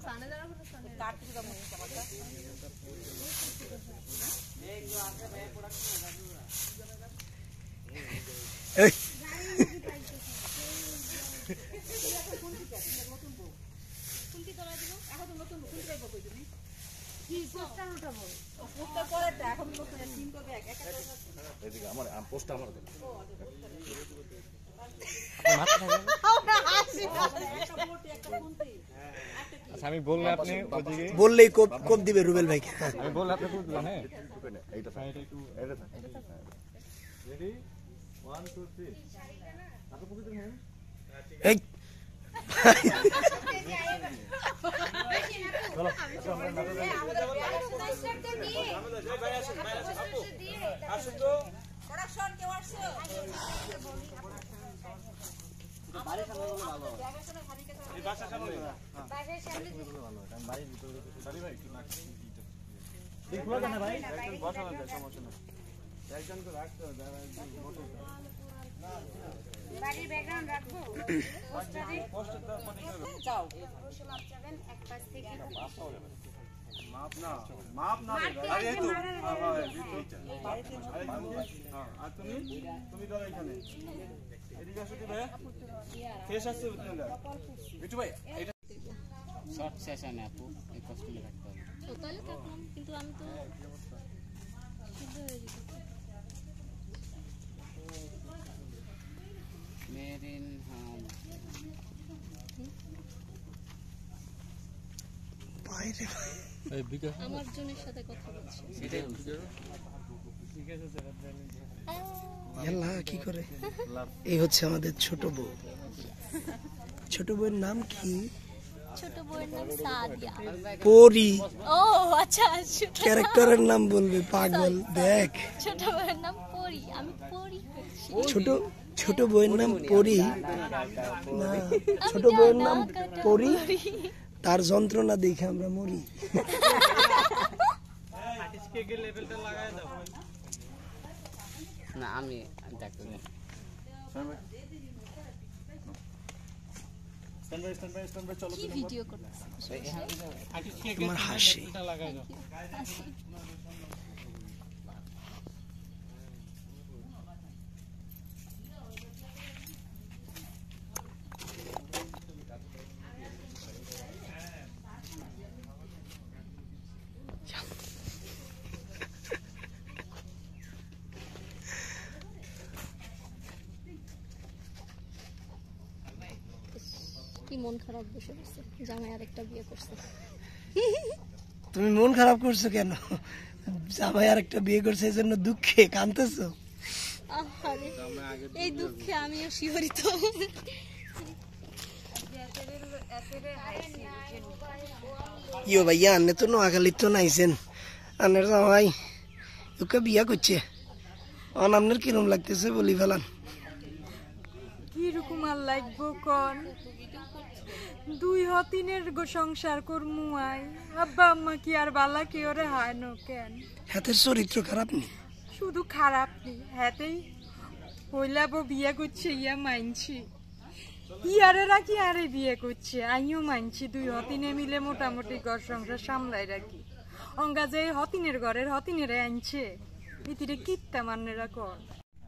আমি বললে আপনি বললেই কোপ দিবে রুবেল ভাইকে। আমি বললে আপনি কোপ দিবেন। হ্যাঁ এইটা এটা একটু এটা রেডি 1 2 3 আপনি কোপ দিবেন। হ্যাঁ এই চলো আমাদের স্টার্ট তো দিয়ে ভাই আসুন তো প্রোডাকশন কেউ আসছে বাড়ি সামনে ভালো এই বাসা সামনে বাসার সামনে ভালো কারণ বাড়ির ভিতরে সরি ভাই একটু নাকি দেখো না ভাই একজন বসানো যায় সমস্যা নেই একজনকে রাখতে হবে যারা মোটর বাড়ির ব্যাকগ্রাউন্ড রাখবো পোস্টারে তো মনে করো যাও অবশ্য মাপ যাবেন এক পাশ থেকে মাপ না আরে তো হ্যাঁ আর তুমি দাও এখানে এদিকে আসো ভাই ফেস আসছে বিটু ভাই এটা শর্ট সেশন আপু এই কস্টিউমে রাখতে হবে তো তাহলে থাকলাম কিন্তু আমি তো শুদ্ধ হয়ে যেতে মেরিন হাম বাইরে এই বিকা আমার জনের সাথে কথা বলছি সেটাই ঠিক আছে স্যার ইয়াল্লাহ কি করে এই হচ্ছে আমাদের ছোট বউ। ছোট বউয়ের নাম কি? ছোট বউয়ের নাম সাদিয়া পরি। ও আচ্ছা ক্যারেক্টারের নাম বলবে পাগল দেখ। ছোট বউয়ের নাম পরি আমি পরি ছোট বউয়ের নাম পরি না ছোট বউয়ের নাম পরি তার যন্ত্রণা দেখে আমরা মরি। না আমি দেখতে কি ভিডিও করতেছ তোমার হাসি কি মন খারাপ বসে বসে জামাই আরেকটা বিয়ে করছে। তুমি মন খারাপ করছো কেন? জামাই আরেকটা বিয়ে করছে এই জন্য দুঃখে কাঁদতেছো? এই দুঃখে আমিও শিহরিত। ইয়ো ভাইয়া আনে তো নোয়াখালী তো নাইছেন আনের জামাই ওকে বিয়া করছে আপনার কিরম লাগতেছে বলি ফেলান। কিরকম আর লাগবো কন দুই হতিনের সংসার করমু আই আব্বা আম্মা কি আর বালা কি ওরে হয় না কেন হাতের চরিত্র খারাপ নি শুধু খারাপ নি হাতেই হইলাবো বিয়ে করছে ইয়া মানছি ইয়ারেরা কি আরে বিয়ে করছে আইও মানছি দুই হতিনে মিলে মোটামুটি ঘর সংসার সামলাই রাখি অঙ্গা যে হতিনের ঘরের হতিনেরা আনছে ইতিরে কিত্তা মান্নেরা কর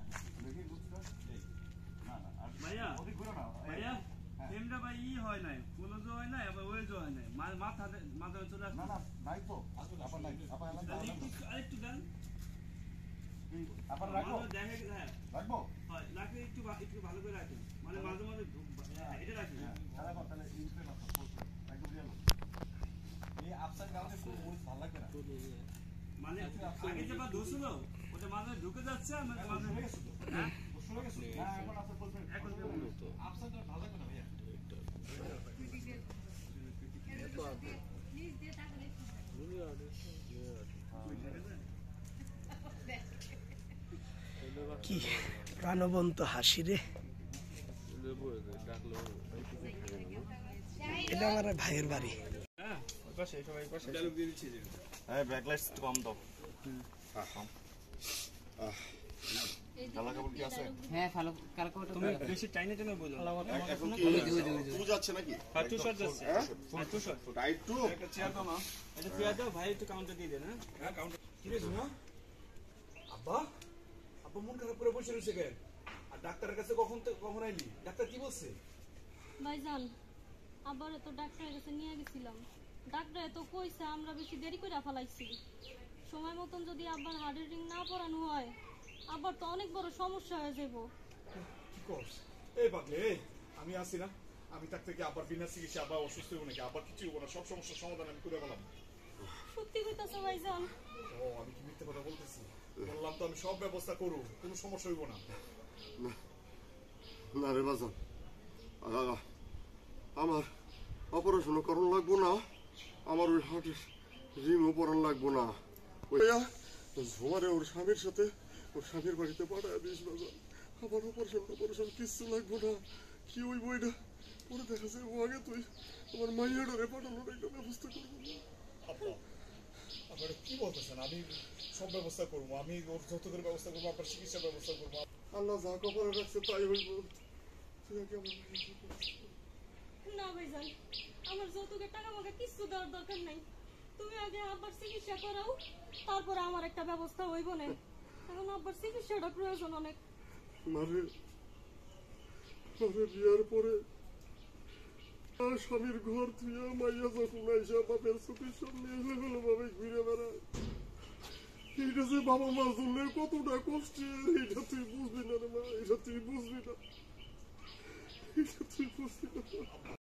এমরা ভাই ই হয় নাই কোলজো হয় নাই আবার ওয়েজো হয় নাই মাথা চলে আসে না না নাই তো আপন নাই আপন আরেকটু দেন আপন রাখবো দেখে হ্যাঁ রাখবো হয় রাখলে একটু ভালো করে রাখেন মানে মাঝে মাঝে এটা রাখেন সারা কথা তাহলে ইনস্পেক্ট করতে একদম গেল এই আপসান গাউনে খুব ভালো লাগবে না মানে আগে যেটা দোছিল ওটা মাঝে ঢুকে যাচ্ছে মানে মাঝে হয়ে গেছে তো হ্যাঁ শুনে গেছে হ্যাঁ এখন আপনি বলবেন এখন তো আপসানটা ভালো লাগবে না ভাইয়া কি প্রাণবন্ত হাসি রে এটা আমার ভাইয়ের বাড়ি কালা কাপড় কি আছে? হ্যাঁ ভালো কালকে তুমি বেশি টাইনে টেনে বলো এখন কি টু যাচ্ছে নাকি? হ্যাঁ টু শট যাচ্ছে হ্যাঁ টু শট টাইট টু? একটা চেয়ার দাও না এটা চেয়ার দাও ভাই একটু কাউন্টার দিয়ে দেন হ্যাঁ কাউন্টার কি রে শোনা আব্বা আব্বা মন খারাপ করে বসে রয়েছে কেন আর ডাক্তারের কাছে কখন আইলি ডাক্তার কি বলছে ভাইজান আবার তো ডাক্তারের কাছে নিয়ে গেছিলাম ডাক্তারে তো কইছে আমরা বেশি দেরি করে ফেলাইছি সময় মতন যদি আবার হার্টের রিং না পরানো হয় আবার তো অনেক বড় সমস্যা হয়ে যাব কি করছ এই পাগলে এই আমি আছি না আমি তার থেকে আবার বিনা চিকিৎসা আবার অসুস্থ হবো নাকি আবার কিছু হবো না সব সমস্যার সমাধান আমি করে বললাম সত্যি কইতাছো ভাইজান ও আমি কি মিথ্যে কথা বলতেছি বললাম তো আমি সব ব্যবস্থা করব কোনো সমস্যা হইব না না রে বাজান আমার অপারেশন করণ লাগবো না আমার ওই হার্টের রিংও পরান লাগবো না ওই ঝুমারে ওর স্বামীর সাথে ওর স্বামীর বাড়িতে পাঠায় দিস বাজান আমার অপারেশন কিচ্ছু লাগবো না কি ওই বইটা পরে দেখা যায় ও আগে তুই আমার মাইয়া ডরে পাঠানোর একটা ব্যবস্থা করবো না আব্বা আপনারা কি বলতেছেন আমি সব ব্যবস্থা করবো আমি ওর যৌতুকের ব্যবস্থা করবো আপনার চিকিৎসার ব্যবস্থা করবো আল্লাহ যা কপালে রাখছে তাই হইব তুই আগে আমার না ভাইজান আমার যৌতুকের টাকা আমাকে কিছু দেওয়ার দরকার নাই তুমি আগে আব্বার চিকিৎসা করাও তারপর আমার একটা ব্যবস্থা হইব না এখন আব্বার চিকিৎসাটা প্রয়োজন অনেক মারে বিয়ার পরে আর স্বামীর ঘর থুয়া মাইয়া যখন আইসা বাপের চোখের সামনে এলে হলো ভাবে ঘুরে বেড়ায় এইটা যে বাবা মার জন্য কতটা কষ্টের এইটা তুই বুঝবি না রে মা এটা তুই বুঝবি না